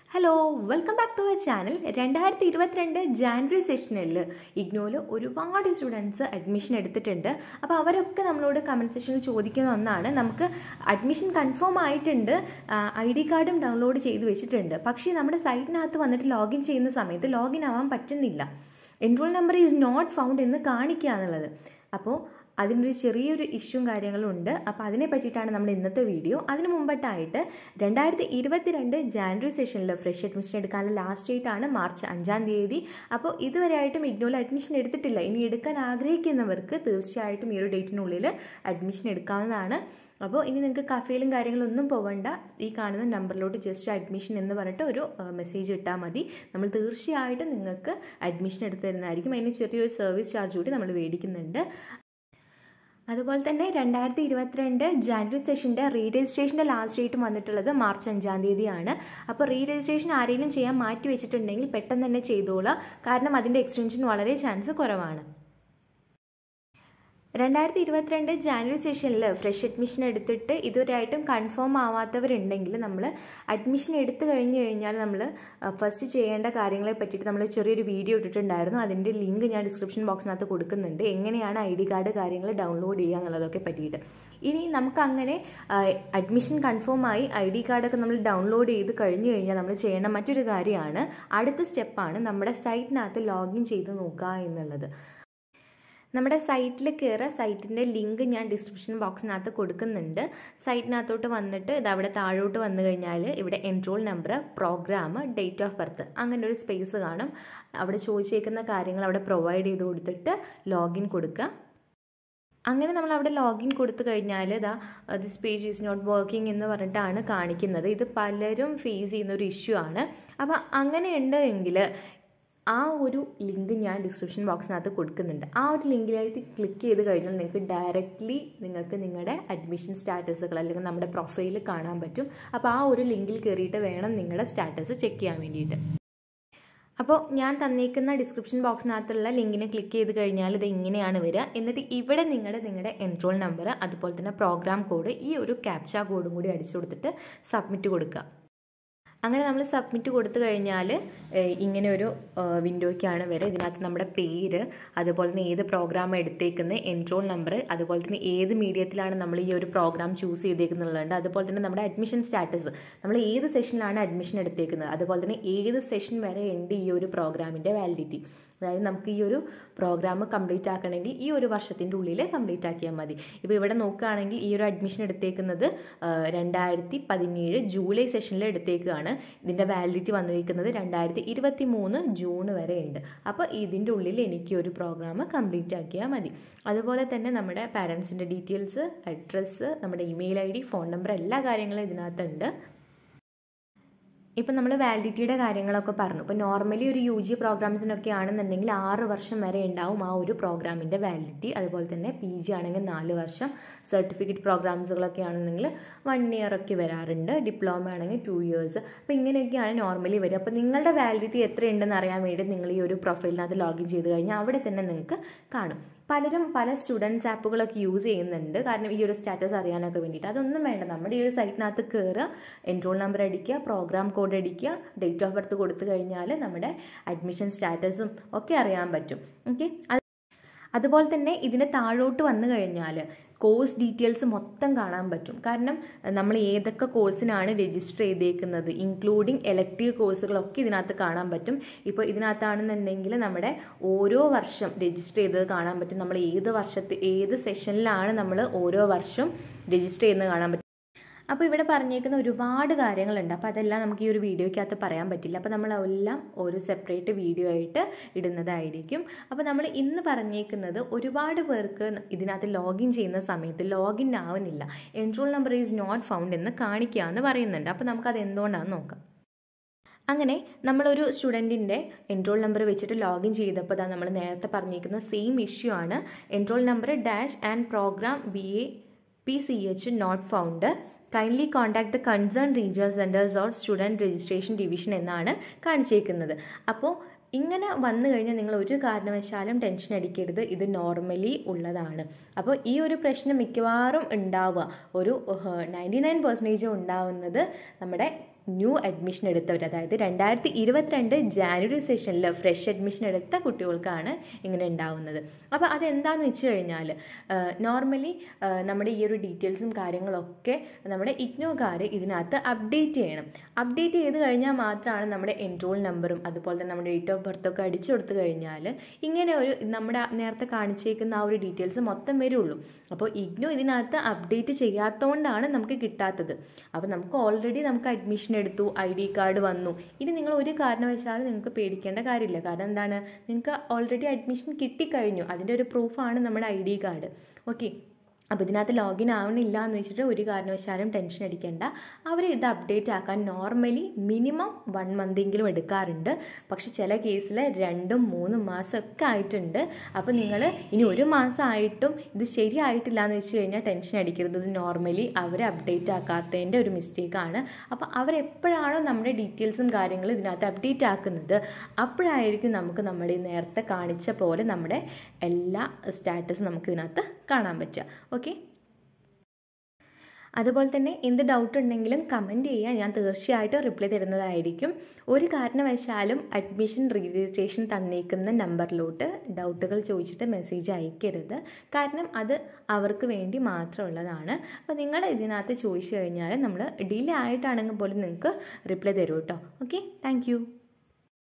Hello welcome back to our channel. 2022 January സെഷനിൽ ഇഗ്നോയിൽ ഒരുപാട് സ്റ്റുഡൻസ് അഡ്മിഷൻ എടുത്തിട്ടുണ്ട്. അപ്പോൾ അവരൊക്കെ നമ്മളോട് കമൻറ്റ് സെക്ഷനിൽ ചോദിക്കുന്ന ഒന്നാണ്, നമുക്ക് അഡ്മിഷൻ കൺഫേം ആയിട്ടുണ്ട്, ID കാർഡും ഡൗൺലോഡ് ചെയ്ത് വെച്ചിട്ടുണ്ട്, പക്ഷേ നമ്മുടെ സൈറ്റിനകത്ത് വന്നിട്ട് ലോഗിൻ ചെയ്യുന്ന സമയത്ത് ലോഗിൻ ആവാൻ പറ്റുന്നില്ല, enrol number is not found എന്ന് കാണിക്കുക എന്നുള്ളത്. അപ്പോൾ അതിനൊരു ചെറിയൊരു ഇഷ്യൂവും കാര്യങ്ങളും ഉണ്ട്. അപ്പോൾ അതിനെ പറ്റിയിട്ടാണ് നമ്മൾ ഇന്നത്തെ വീഡിയോ. അതിന് മുമ്പായിട്ട് 2022 ജാനുവരി സെഷനിൽ ഫ്രഷ് അഡ്മിഷൻ എടുക്കാനുള്ള ലാസ്റ്റ് ഡേറ്റ് ആണ് മാർച്ച് 5-ാം തീയതി. അപ്പോൾ ഇതുവരെയായിട്ടും ഇഗ്നോയിൽ അഡ്മിഷൻ എടുത്തിട്ടില്ല, ഇനി എടുക്കാൻ ആഗ്രഹിക്കുന്നവർക്ക് തീർച്ചയായിട്ടും ഈ ഒരു ഡേറ്റിനുള്ളിൽ അഡ്മിഷൻ എടുക്കാവുന്നതാണ്. അപ്പോൾ ഇനി നിങ്ങൾക്ക് കഫേയിലും കാര്യങ്ങളൊന്നും പോകണ്ട, ഈ കാണുന്ന നമ്പറിലോട്ട് ജസ്റ്റ് അഡ്മിഷൻ എന്ന് പറഞ്ഞിട്ട് ഒരു മെസ്സേജ് ഇട്ടാൽ മതി. നമ്മൾ തീർച്ചയായിട്ടും നിങ്ങൾക്ക് അഡ്മിഷൻ എടുത്ത് തരുന്നതായിരിക്കും. അതിന് ചെറിയൊരു സർവീസ് ചാർജ് കൂടി നമ്മൾ മേടിക്കുന്നുണ്ട്. അതുപോലെ തന്നെ 2022 ജാനുവരി സെഷൻ്റെ രജിസ്ട്രേഷൻ്റെ ലാസ്റ്റ് ഡേറ്റ് വന്നിട്ടുള്ളത് മാർച്ച് 5-ാം തീയതിയാണ്. അപ്പോൾ രജിസ്ട്രേഷൻ ആരെങ്കിലും ചെയ്യാൻ മാറ്റി വെച്ചിട്ടുണ്ടെങ്കിൽ പെട്ടെന്ന് തന്നെ ചെയ്തോളാം, കാരണം അതിൻ്റെ എക്സ്റ്റൻഷൻ വളരെ ചാൻസ് കുറവാണ്. 2022 ജാനുവരി സെഷനിൽ ഫ്രഷ് അഡ്മിഷൻ എടുത്തിട്ട് ഇതുവരെയായിട്ടും കൺഫേം ആവാത്തവരുണ്ടെങ്കിൽ നമ്മൾ അഡ്മിഷൻ എടുത്തു കഴിഞ്ഞാൽ നമ്മൾ ഫസ്റ്റ് ചെയ്യേണ്ട കാര്യങ്ങളെ പറ്റിയിട്ട് നമ്മൾ ചെറിയൊരു വീഡിയോ ഇട്ടിട്ടുണ്ടായിരുന്നു. അതിൻ്റെ ലിങ്ക് ഞാൻ ഡിസ്ക്രിപ്ഷൻ ബോക്സിനകത്ത് കൊടുക്കുന്നുണ്ട്, എങ്ങനെയാണ് ID കാർഡ് കാര്യങ്ങൾ ഡൗൺലോഡ് ചെയ്യുക എന്നുള്ളതൊക്കെ പറ്റിയിട്ട്. ഇനി നമുക്കങ്ങനെ അഡ്മിഷൻ കൺഫേം ആയി ID കാർഡൊക്കെ നമ്മൾ ഡൗൺലോഡ് ചെയ്ത് കഴിഞ്ഞ് കഴിഞ്ഞാൽ നമ്മൾ ചെയ്യേണ്ട മറ്റൊരു കാര്യമാണ്, അടുത്ത സ്റ്റെപ്പാണ് നമ്മുടെ സൈറ്റിനകത്ത് ലോഗിൻ ചെയ്ത് നോക്കുക എന്നുള്ളത്. നമ്മുടെ സൈറ്റിൽ കയറുക, സൈറ്റിൻ്റെ ലിങ്ക് ഞാൻ ഡിസ്ക്രിപ്ഷൻ ബോക്സിനകത്ത് കൊടുക്കുന്നുണ്ട്. സൈറ്റിനകത്തോട്ട് വന്നിട്ട് ഇത് അവിടെ താഴോട്ട് വന്നു കഴിഞ്ഞാൽ ഇവിടെ enrol number, programme, date of birth അങ്ങനെ ഒരു സ്പേസ് കാണും. അവിടെ ചോദിച്ചേക്കുന്ന കാര്യങ്ങൾ അവിടെ പ്രൊവൈഡ് ചെയ്ത് കൊടുത്തിട്ട് ലോഗിൻ കൊടുക്കുക. അങ്ങനെ നമ്മൾ അവിടെ ലോഗിൻ കൊടുത്തു കഴിഞ്ഞാൽ this page is not working എന്ന് പറഞ്ഞിട്ടാണ് കാണിക്കുന്നത്. ഇത് പലരും ഫേസ് ചെയ്യുന്ന ഒരു ഇഷ്യൂ ആണ്. അപ്പോൾ അങ്ങനെ ഉണ്ടെങ്കിൽ ആ ഒരു ലിങ്ക് ഞാൻ ഡിസ്ക്രിപ്ഷൻ ബോക്സിനകത്ത് കൊടുക്കുന്നുണ്ട്. ആ ഒരു ലിങ്കിലേക്ക് ക്ലിക്ക് ചെയ്ത് കഴിഞ്ഞാൽ നിങ്ങൾക്ക് ഡയറക്റ്റ്ലി നിങ്ങളുടെ അഡ്മിഷൻ സ്റ്റാറ്റസുകൾ അല്ലെങ്കിൽ നമ്മുടെ പ്രൊഫൈൽ കാണാൻ പറ്റും. അപ്പോൾ ആ ഒരു ലിങ്കിൽ കയറിയിട്ട് വേണം നിങ്ങളുടെ സ്റ്റാറ്റസ് ചെക്ക് ചെയ്യാൻ വേണ്ടിയിട്ട്. അപ്പോൾ ഞാൻ തന്നേക്കുന്ന ഡിസ്ക്രിപ്ഷൻ ബോക്സിനകത്തുള്ള ലിങ്കിനെ ക്ലിക്ക് ചെയ്ത് കഴിഞ്ഞാൽ ഇത് ഇങ്ങനെയാണ് വരിക. എന്നിട്ട് ഇവിടെ നിങ്ങളുടെ എൻറോൾ നമ്പർ, അതുപോലെ തന്നെ പ്രോഗ്രാം കോഡ്, ഈ ഒരു ക്യാപ്ച കോഡും കൂടി അടിച്ചു കൊടുത്തിട്ട് സബ്മിറ്റ് കൊടുക്കുക. അങ്ങനെ നമ്മൾ സബ്മിറ്റ് കൊടുത്തു കഴിഞ്ഞാൽ ഇങ്ങനെ ഒരു വിൻഡോയ്ക്കാണ് വരിക. ഇതിനകത്ത് നമ്മുടെ പേര്, അതുപോലെ തന്നെ ഏത് പ്രോഗ്രാം എടുത്തേക്കുന്നത്, എൻറോൾ നമ്പർ, അതുപോലെ തന്നെ ഏത് മീഡിയത്തിലാണ് നമ്മൾ ഈ ഒരു പ്രോഗ്രാം ചൂസ് ചെയ്തേക്കുന്നുള്ളത്, അതുപോലെ തന്നെ നമ്മുടെ അഡ്മിഷൻ സ്റ്റാറ്റസ്, നമ്മൾ ഏത് സെഷനിലാണ് അഡ്മിഷൻ എടുത്തേക്കുന്നത്, അതുപോലെ തന്നെ ഏത് സെഷൻ വരെ ഉണ്ട് ഈ ഒരു പ്രോഗ്രാമിൻ്റെ വാലിഡിറ്റി. അതായത് നമുക്ക് ഈ ഒരു പ്രോഗ്രാം കംപ്ലീറ്റ് ആക്കണമെങ്കിൽ ഈ ഒരു വർഷത്തിൻ്റെ ഉള്ളിൽ കംപ്ലീറ്റ് ആക്കിയാൽ മതി. ഇപ്പോൾ ഇവിടെ നോക്കുകയാണെങ്കിൽ ഈ ഒരു അഡ്മിഷൻ എടുത്തേക്കുന്നത് 2017 ജൂലൈ സെഷനിൽ എടുത്തേക്കുകയാണ്. ഇതിൻ്റെ വാലിഡിറ്റി വന്നിരിക്കുന്നത് 2023 ജൂൺ വരെ ഉണ്ട്. അപ്പോൾ ഇതിൻ്റെ ഉള്ളിൽ എനിക്ക് ഒരു പ്രോഗ്രാം കംപ്ലീറ്റ് ആക്കിയാൽ മതി. അതുപോലെ തന്നെ നമ്മുടെ പാരൻസിൻ്റെ ഡീറ്റെയിൽസ്, അഡ്രസ്സ്, നമ്മുടെ ഇമെയിൽ ID, ഫോൺ നമ്പർ, എല്ലാ കാര്യങ്ങളും ഇതിനകത്തുണ്ട്. ഇപ്പം നമ്മൾ വാലിഡിറ്റിയുടെ കാര്യങ്ങളൊക്കെ പറഞ്ഞു. ഇപ്പോൾ നോർമലി ഒരു UG പ്രോഗ്രാംസിനൊക്കെ ആണെന്നുണ്ടെങ്കിൽ 6 വർഷം വരെ ഉണ്ടാവും ആ ഒരു പ്രോഗ്രാമിൻ്റെ വാലിഡിറ്റി. അതുപോലെ തന്നെ PG ആണെങ്കിൽ 4 വർഷം, സർട്ടിഫിക്കറ്റ് പ്രോഗ്രാംസുകളൊക്കെ ആണെന്നെങ്കിൽ 1 ഇയർ ഒക്കെ വരാറുണ്ട്, ഡിപ്ലോമ ആണെങ്കിൽ 2 ഇയേഴ്സ്. അപ്പോൾ ഇങ്ങനെയൊക്കെയാണ് നോർമലി വരിക. അപ്പോൾ നിങ്ങളുടെ വാലിഡിറ്റി എത്രയുണ്ടെന്ന് അറിയാൻ വേണ്ടി നിങ്ങൾ ഈ ഒരു പ്രൊഫൈലിനകത്ത് ലോഗിൻ ചെയ്ത് കഴിഞ്ഞാൽ അവിടെ തന്നെ നിങ്ങൾക്ക് കാണും. പലരും പല സ്റ്റുഡൻസ് ആപ്പുകളൊക്കെ യൂസ് ചെയ്യുന്നുണ്ട്, കാരണം ഈ ഒരു സ്റ്റാറ്റസ് അറിയാനൊക്കെ വേണ്ടിയിട്ട്. അതൊന്നും വേണ്ട, നമ്മുടെ ഈ ഒരു സൈറ്റിനകത്ത് കയറുക, എൻറോൾ നമ്പർ അടിക്കുക, പ്രോഗ്രാം കോഡ് അടിക്കുക, ഡേറ്റ് ഓഫ് ബർത്ത് കൊടുത്തു കഴിഞ്ഞാൽ നമ്മുടെ അഡ്മിഷൻ സ്റ്റാറ്റസും ഒക്കെ അറിയാൻ പറ്റും. ഓക്കെ, അതുപോലെ തന്നെ ഇതിന് താഴോട്ട് വന്നു കഴിഞ്ഞാൽ കോഴ്സ് ഡീറ്റെയിൽസ് മൊത്തം കാണാൻ പറ്റും. കാരണം നമ്മൾ ഏതൊക്കെ കോഴ്സിനാണ് രജിസ്റ്റർ ചെയ്തേക്കുന്നത്, ഇൻക്ലൂഡിങ് എലക്റ്റീവ് കോഴ്സുകളൊക്കെ ഇതിനകത്ത് കാണാൻ പറ്റും. ഇപ്പോൾ ഇതിനകത്താണെന്നുണ്ടെങ്കിൽ നമ്മുടെ ഓരോ വർഷം രജിസ്റ്റർ ചെയ്തത് കാണാൻ പറ്റും. നമ്മൾ ഏത് സെഷനിലാണ് നമ്മൾ ഓരോ വർഷം രജിസ്റ്റർ ചെയ്യുന്നത് കാണാൻ പറ്റും. അപ്പോൾ ഇവിടെ പറഞ്ഞേക്കുന്ന ഒരുപാട് കാര്യങ്ങളുണ്ട്. അപ്പോൾ അതെല്ലാം നമുക്ക് ഈ ഒരു വീഡിയോയ്ക്കകത്ത് പറയാൻ പറ്റില്ല. അപ്പോൾ നമ്മളെല്ലാം ഒരു സെപ്പറേറ്റ് വീഡിയോ ആയിട്ട് ഇടുന്നതായിരിക്കും. അപ്പോൾ നമ്മൾ ഇന്ന് പറഞ്ഞേക്കുന്നത്, ഒരുപാട് പേർക്ക് ഇതിനകത്ത് ലോഗിൻ ചെയ്യുന്ന സമയത്ത് ലോഗിൻ ആവുന്നില്ല, enrol number is not found എന്ന് കാണിക്കുക എന്ന് പറയുന്നുണ്ട്. അപ്പോൾ നമുക്കത് എന്തുകൊണ്ടാണെന്ന് നോക്കാം. അങ്ങനെ നമ്മളൊരു സ്റ്റുഡൻറ്റിൻ്റെ എൻറോൾ നമ്പർ വെച്ചിട്ട് ലോഗിൻ ചെയ്തപ്പോൾ നമ്മൾ നേരത്തെ പറഞ്ഞേക്കുന്ന സെയിം ഇഷ്യൂ ആണ്. Enrol number dash and programme BAPCH not found, kindly contact the concern regional centres or student registration division എന്നാണ് കാണിച്ചേക്കുന്നത്. അപ്പോൾ ഇങ്ങനെ വന്നു കഴിഞ്ഞാൽ നിങ്ങൾ ഒരു കാരണവശാലും ടെൻഷൻ അടിക്കരുത്, ഇത് നോർമലി ഉള്ളതാണ്. അപ്പോൾ ഈ ഒരു പ്രശ്നം മിക്കവാറും ഉണ്ടാവുക, ഒരു 99% ഉണ്ടാവുന്നത് നമ്മുടെ ന്യൂ അഡ്മിഷൻ എടുത്തവർ, അതായത് 2022 ജാനുവരി സെഷനിൽ ഫ്രഷ് അഡ്മിഷൻ എടുത്ത കുട്ടികൾക്കാണ് ഇങ്ങനെ ഉണ്ടാവുന്നത്. അപ്പോൾ അതെന്താണെന്ന് വെച്ച് കഴിഞ്ഞാൽ നോർമലി നമ്മുടെ ഈ ഒരു ഡീറ്റെയിൽസും കാര്യങ്ങളൊക്കെ നമ്മുടെ ഇഗ്നോക്കാർ ഇതിനകത്ത് അപ്ഡേറ്റ് ചെയ്യണം. അപ്ഡേറ്റ് ചെയ്ത് കഴിഞ്ഞാൽ മാത്രമാണ് നമ്മുടെ എൻറോൾ നമ്പറും അതുപോലെ തന്നെ നമ്മുടെ ഡേറ്റ് ഓഫ് ബർത്തൊക്കെ അടിച്ചു കൊടുത്തു കഴിഞ്ഞാൽ ഇങ്ങനെ ഒരു നമ്മുടെ നേരത്തെ കാണിച്ചേക്കുന്ന ആ ഒരു ഡീറ്റെയിൽസ് മൊത്തം വരുള്ളൂ. അപ്പോൾ ഇഗ്നോ ഇതിനകത്ത് അപ്ഡേറ്റ് ചെയ്യാത്തതുകൊണ്ടാണ് നമുക്ക് കിട്ടാത്തത്. അപ്പോൾ നമുക്ക് ഓൾറെഡി നമുക്ക് അഡ്മിഷൻ എടുത്തു, ID കാർഡ് വന്നു. ഇനി നിങ്ങൾ ഒരു കാരണവശാലും നിങ്ങൾക്ക് പേടിക്കേണ്ട കാര്യമില്ല. കാരണം എന്താണ്, നിങ്ങൾക്ക് ഓൾറെഡി അഡ്മിഷൻ കിട്ടിക്കഴിഞ്ഞു. അതിൻ്റെ ഒരു പ്രൂഫാണ് നമ്മുടെ ID കാർഡ്. ഓക്കെ, അപ്പോൾ ഇതിനകത്ത് ലോഗിൻ ആവണില്ല എന്ന് വെച്ചിട്ട് ഒരു കാരണവശാലും ടെൻഷൻ അടിക്കേണ്ട. അവർ ഇത് അപ്ഡേറ്റ് ആക്കാൻ നോർമലി മിനിമം 1 മന്തെങ്കിലും എടുക്കാറുണ്ട്. പക്ഷെ ചില കേസിൽ 2-3 മാസമൊക്കെ ആയിട്ടുണ്ട്. അപ്പോൾ നിങ്ങൾ ഇനി 1 മാസമായിട്ടും ഇത് ശരിയായിട്ടില്ല എന്ന് വെച്ച് കഴിഞ്ഞാൽ ടെൻഷൻ അടിക്കരുത്. ഇത് നോർമലി അവർ അപ്ഡേറ്റ് ആക്കാത്തതിൻ്റെ ഒരു മിസ്റ്റേക്കാണ്. അപ്പോൾ അവരെപ്പോഴാണോ നമ്മുടെ ഡീറ്റെയിൽസും കാര്യങ്ങളും ഇതിനകത്ത് അപ്ഡേറ്റ് ആക്കുന്നത് അപ്പോഴായിരിക്കും നമുക്ക് നമ്മുടെ നേരത്തെ കാണിച്ച പോലെ നമ്മുടെ എല്ലാ സ്റ്റാറ്റസും നമുക്ക് ഇതിനകത്ത് കാണാൻ പറ്റുക. ഓക്കെ, അതുപോലെ തന്നെ എന്ത് ഡൗട്ട് ഉണ്ടെങ്കിലും കമൻറ്റ് ചെയ്യുക, ഞാൻ തീർച്ചയായിട്ടും റിപ്ലൈ തരുന്നതായിരിക്കും. ഒരു കാരണവശാലും അഡ്മിഷൻ രജിസ്ട്രേഷൻ തന്നേക്കുന്ന നമ്പറിലോട്ട് ഡൗട്ടുകൾ ചോദിച്ചിട്ട് മെസ്സേജ് അയക്കരുത്. കാരണം അത് അവർക്ക് വേണ്ടി മാത്രമുള്ളതാണ്. അപ്പോൾ നിങ്ങൾ ഇതിനകത്ത് ചോദിച്ചു കഴിഞ്ഞാൽ നമ്മൾ ഡിലേ ആയിട്ടാണെങ്കിൽ പോലും നിങ്ങൾക്ക് റിപ്ലൈ തരും കേട്ടോ. Okay, thank